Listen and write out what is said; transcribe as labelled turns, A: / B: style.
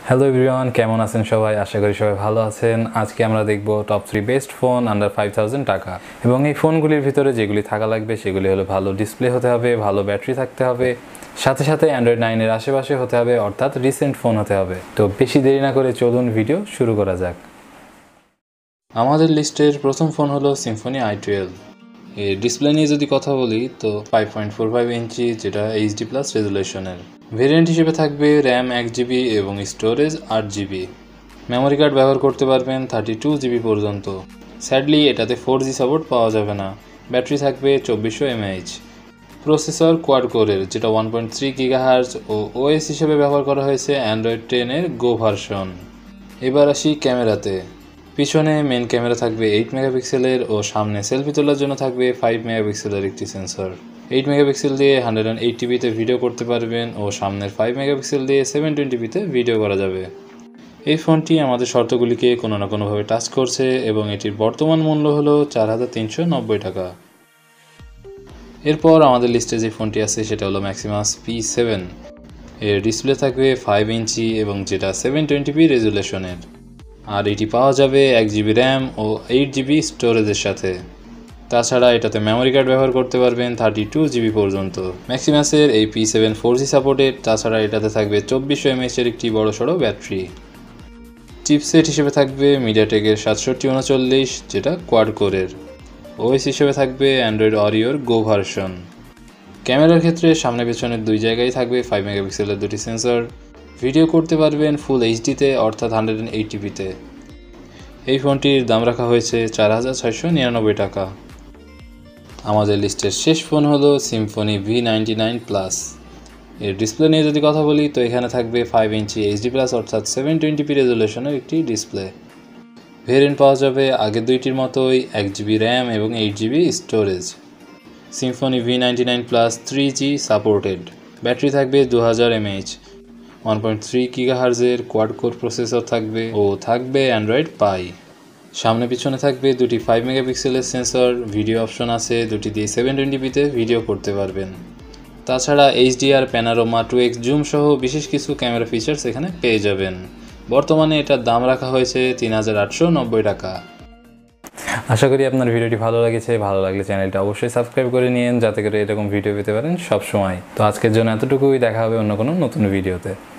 A: Hello everyone, কেমন আছেন সবাই? আশা করি সবাই ভালো আছেন। আজকে আমরা দেখব টপ 3 বেস্ট ফোন আন্ডার 5000 টাকা। এবং এই ফোনগুলির ভিতরে যেগুলি থাকা লাগবে সেগুলি হলো ভালো ডিসপ্লে হতে হবে, ভালো ব্যাটারি থাকতে হবে, সাথে সাথে অ্যান্ড্রয়েড 9 এর আশেপাশে হতে হবে, অর্থাৎ রিসেন্ট ফোন হতে হবে। তো বেশি দেরি না করে চলুন ভিডিও শুরু করা যাক। আমাদের লিস্টের প্রথম ফোন হলো সিম্ফনি i12। এর ডিসপ্লে নিয়ে যদি কথা বলি তো 5.45 ইঞ্চি, যেটা এইচডি প্লাস রেজুলেশনের। ভেরিয়েন্ট হিসেবে থাকবে র্যাম 1GB এবং স্টোরেজ 8GB। মেমোরি কার্ড ব্যবহার করতে পারবেন 32GB পর্যন্ত। স্যাডলি এটাতে 4G সাপোর্ট পাওয়া যাবে না। ব্যাটারি থাকবে 2400 mAh। প্রসেসর কোয়াড কোরের, যেটা 1.3 GHz ও ওএস হিসেবে ব্যবহার করা হয়েছে অ্যান্ড্রয়েড 10 এর গো ভার্সন। এবার আসি ক্যামেরাতে। পিছনে মেন ক্যামেরা থাকবে 8 মেগাপিক্সেলের ও সামনে সেলফি তোলার জন্য থাকবে 5 মেগাপিক্সেলের একটি সেন্সর। 8 মেগাপিক্সেল দিয়ে 180pতে ভিডিও করতে পারবেন ও সামনের 5 মেগাপিক্সেল দিয়ে 720pতে ভিডিও করা যাবে। এই ফোনটি আমাদের শর্তগুলিকে কোনো না কোনোভাবে টাচ করছে এবং এটির বর্তমান মূল্য হলো 4390 টাকা। এরপর আমাদের লিস্টে যে ফোনটি আছে সেটা হলো ম্যাক্সিমাস P7। এর ডিসপ্লে থাকবে 5 ইঞ্চি এবং যেটা 720p রেজুলেশনের। আর এটি পাওয়া যাবে 1GB র্যাম ও 8GB স্টোরেজের সাথে। তাছাড়া এটাতে মেমোরি কার্ড ব্যবহার করতে পারবেন 32GB পর্যন্ত। ম্যাক্সিমাসের এই P7 4G সাপোর্টেড। তাছাড়া এটাতে থাকবে 2400 mAh এর একটি বড়সড় ব্যাটারি। চিপসেট হিসেবে থাকবে মিডিয়াটেকের 6739, যেটা কোয়াড কোরের। ওএস হিসেবে থাকবে অ্যান্ড্রয়েড অরিওর গো ভার্সন। ক্যামেরার ক্ষেত্রে সামনে পেছনের দুই জায়গায় থাকবে 5 মেগাপিক্সেলের দুটি সেন্সর। ভিডিও করতে পারবেন ফুল এইচডিতে, অর্থাৎ 180pতে। এই ফোনটির দাম রাখা হয়েছে 4699 টাকা। আমাদের লিস্টের শেষ ফোন হলো সিম্ফনি V99 প্লাস। এর ডিসপ্লে নিয়ে যদি কথা বলি তো এখানে থাকবে 5 ইঞ্চি এইচডি প্লাস, অর্থাৎ 720p রেজুলেশনের একটি ডিসপ্লে। ভেরিয়েন্ট পাওয়া যাবে আগের দুইটির মতোই 1GB র্যাম এবং 8GB storage. Symphony V99 plus 3G supported. Battery থাকবে 2000 mAh। 1.3 GHz এর কোয়াড কোর প্রসেসর থাকবে ও থাকবে অ্যান্ড্রয়েড পাই। সামনে পিছনে থাকবে দুটি 5 মেগাপিক্সেলের সেন্সর। ভিডিও অপশন আছে, দুটি দিয়ে 720pতে ভিডিও করতে পারবেন। তাছাড়া HDR, প্যানোরামা, 2x জুম সহ বিশেষ কিছু ক্যামেরা ফিচার্স এখানে পেয়ে যাবেন। বর্তমানে এটার দাম রাখা হয়েছে 3890 টাকা। আশা করি আপনার ভিডিওটি ভালো লেগেছে। ভালো লাগলে চ্যানেলটা অবশ্যই সাবস্ক্রাইব করে নিন, যাতে করে এরকম ভিডিও পেতে পারেন সব সময়। তো আজকের জন্য এতটুকুই, দেখা হবে অন্য কোনো নতুন ভিডিওতে।